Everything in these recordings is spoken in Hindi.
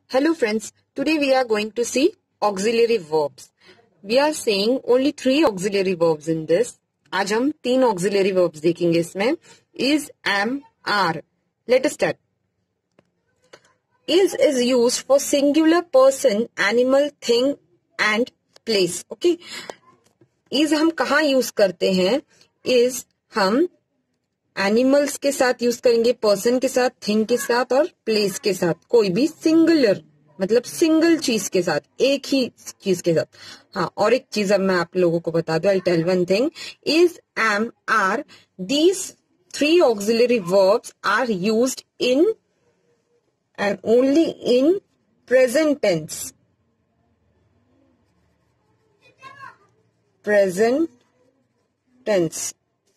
Hello friends, today we are going to see auxiliary verbs. We are saying only 3 auxiliary verbs in this. आज हम 3 auxiliary verbs देखेंगे इसमें. Is, am, are. Let us start. Is used for singular person, animal, thing and place. Okay. Is हम कहाँ use करते हैं? Is हम एनिमल्स के साथ यूज करेंगे, पर्सन के साथ, थिंग के साथ और प्लेस के साथ. कोई भी सिंगुलर मतलब सिंगल चीज के साथ, एक ही चीज के साथ. हाँ, और एक चीज अब मैं आप लोगों को बता दूं. I tell one thing. Is, am, are, these 3 auxiliary verbs are used in and only in present tense. Present tense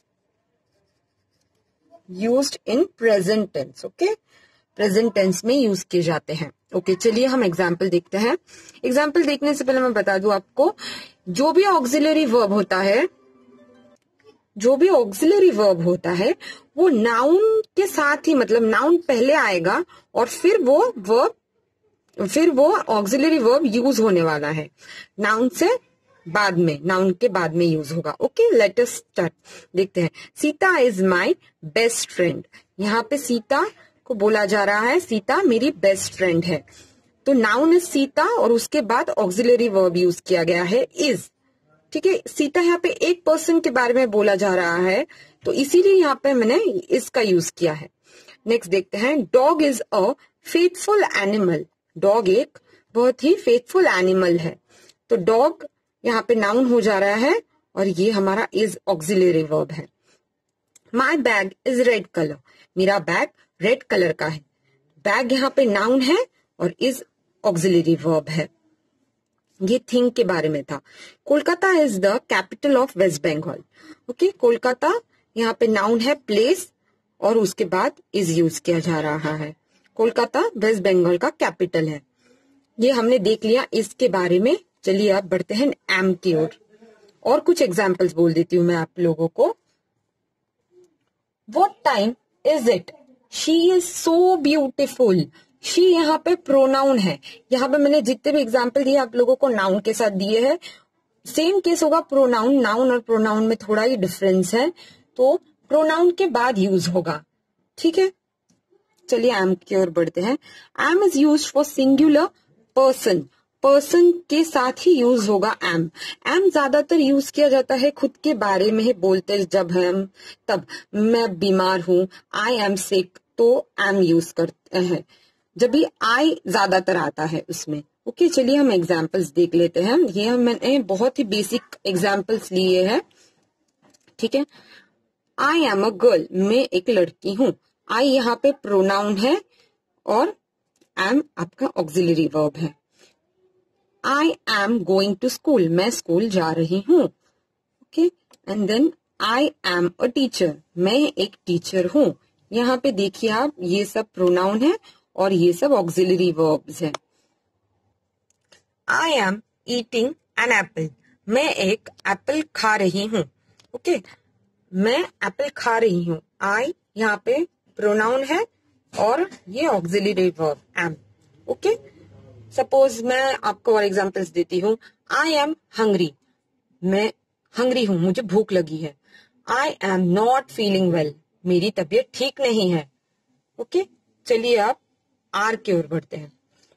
used in present tense. Okay, present tense में यूज किए जाते हैं. ओके, चलिए हम एग्जाम्पल देखते हैं. एग्जाम्पल देखने से पहले मैं बता दूं आपको, जो भी ऑक्सिलरी वर्ब होता है वो नाउन के साथ ही, मतलब नाउन पहले आएगा और फिर वो ऑक्सिलरी वर्ब यूज होने वाला है. नाउन के बाद में यूज होगा. Okay, let us start. देखते हैं. Sita is my best friend. यहाँ पे सीता को बोला जा रहा है, सीता मेरी बेस्ट फ्रेंड है. तो नाउन इज सीता और उसके बाद ऑक्सिलरी वर्ब यूज किया गया है इज. ठीक है, सीता यहाँ पे एक पर्सन के बारे में बोला जा रहा है तो इसीलिए यहाँ पे मैंने इसका यूज किया है. नेक्स्ट देखते हैं. Dog is a faithful animal. Dog एक बहुत ही फेथफुल एनिमल है. तो डॉग यहाँ पे नाउन हो जा रहा है और ये हमारा इज ऑक्सिलरी वर्ब है. My bag is red colour. मेरा बैग रेड कलर का है. बैग यहाँ पे नाउन है और इज ऑक्सिलरी वर्ब है. ये थिंग के बारे में था. Kolkata is the capital of West Bengal. Okay, Kolkata यहाँ पे नाउन है, प्लेस और उसके बाद इज यूज किया जा रहा है. कोलकाता वेस्ट बंगाल का कैपिटल है. ये हमने देख लिया इसके बारे में. चलिए आप बढ़ते हैं एम की ओर. और कुछ एग्जाम्पल्स बोल देती हूँ मैं आप लोगों को. What time is it? She is so beautiful. She यहाँ पे प्रोनाउन है. यहाँ पे मैंने जितने भी एग्जाम्पल दिए आप लोगों को नाउन के साथ दिए हैं. सेम केस होगा प्रोनाउन. नाउन और प्रोनाउन में थोड़ा ही डिफरेंस है, तो प्रोनाउन के बाद यूज होगा. ठीक है, चलिए एम की ओर बढ़ते हैं. Am is use for singular person. Person के साथ ही यूज होगा एम. एम ज्यादातर यूज किया जाता है खुद के बारे में ही बोलते जब हम, तब मैं बीमार हूं, आई एम सिक, तो एम यूज करते हैं. जब भी आई ज्यादातर आता है उसमें. ओके, चलिए हम एग्जाम्पल्स देख लेते हैं. ये मैंने बहुत ही बेसिक एग्जाम्पल्स लिए हैं. ठीक है. I am a girl. मैं एक लड़की हूं. आई यहाँ पे प्रोनाउन है और एम आपका ऑक्सिलरी वर्ब है. I am going to school. मैं स्कूल जा रही हूँ. Okay, and then I am a teacher. मैं एक टीचर हूँ. यहाँ पे देखिए आप, ये सब प्रोनाउन है और ये सब ऑक्सिलरी वर्ब्स है. I am eating an apple. मैं एक एप्पल खा रही हूँ. ओके, मैं एप्पल खा रही हूँ. I यहाँ पे प्रोनाउन है और ये auxiliary verb am. Okay, suppose मैं आपको और एग्जाम्पल्स देती हूँ. I am hungry. मैं हंग्री हूं, मुझे भूख लगी है. I am not feeling well. मेरी तबीयत ठीक नहीं है. ओके, चलिए आप आर की ओर बढ़ते हैं.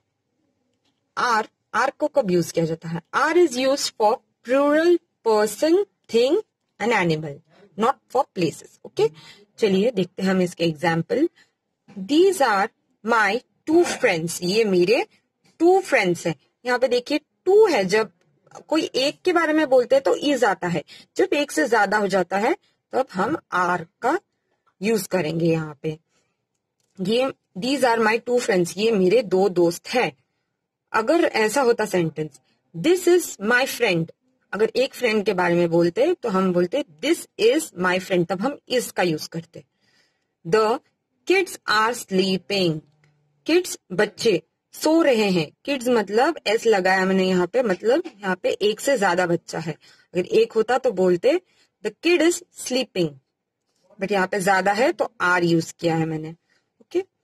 आर को कब यूज किया जाता है? Are is use for plural person, thing and animal, not for places. Okay, चलिए देखते हैं हम इसके example. These are my 2 friends. ये मेरे 2 फ्रेंड्स हैं. यहाँ पे देखिए 2 है. जब कोई एक के बारे में बोलते हैं तो इज आता है. जब एक से ज्यादा हो जाता है तब हम आर का यूज करेंगे. यहाँ पे ये दीज आर माई 2 फ्रेंड्स. ये मेरे 2 दोस्त हैं. अगर ऐसा होता sentence, this is my friend. अगर एक फ्रेंड के बारे में बोलते तो हम बोलते दिस इज माई फ्रेंड, तब हम इज का यूज करते. The kids are sleeping. Kids बच्चे सो रहे हैं. किड्स मतलब एस लगाया मैंने यहाँ पे, मतलब यहाँ पे एक से ज्यादा बच्चा है. अगर एक होता तो बोलते the kid is sleeping, but यहाँ पे ज्यादा है तो आर यूज किया है मैंने. Okay,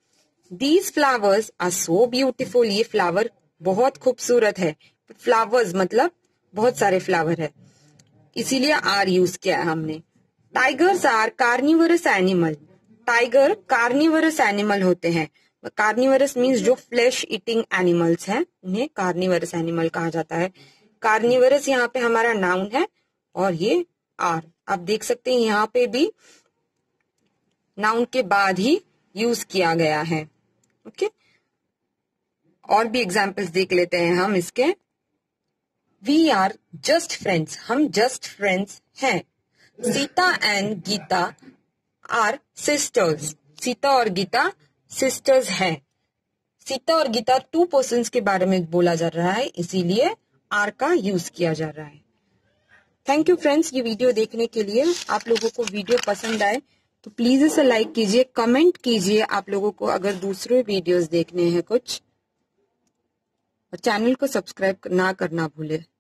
these flowers are so beautiful, ये फ्लावर बहुत खूबसूरत है। फ्लावर्स मतलब बहुत सारे फ्लावर है, इसीलिए आर यूज किया है हमने। Tigers are carnivorous animal, tiger carnivorous animal होते हैं। कार्निवरस मीन्स जो फ्लैश ईटिंग एनिमल्स हैं उन्हें कार्निवरस एनिमल कहा जाता है। कार्निवरस यहाँ पे हमारा नाउन है और ये आर, आप देख सकते हैं यहाँ पे भी नाउन के बाद ही यूज किया गया है। ओके, और भी एग्जाम्पल्स देख लेते हैं हम इसके। वी आर जस्ट फ्रेंड्स, हम जस्ट फ्रेंड्स हैं। Sita and Gita are sisters, Sita और गीता सिस्टर्स हैं। सीता और गीता 2 पर्सन्स के बारे में बोला जा रहा है, इसीलिए आर का यूज किया जा रहा है। थैंक यू फ्रेंड्स, ये वीडियो देखने के लिए। आप लोगों को वीडियो पसंद आए तो प्लीज इसे लाइक कीजिए, कमेंट कीजिए आप लोगों को अगर दूसरे वीडियोस देखने हैं कुछ, और चैनल को सब्सक्राइब ना करना भूले।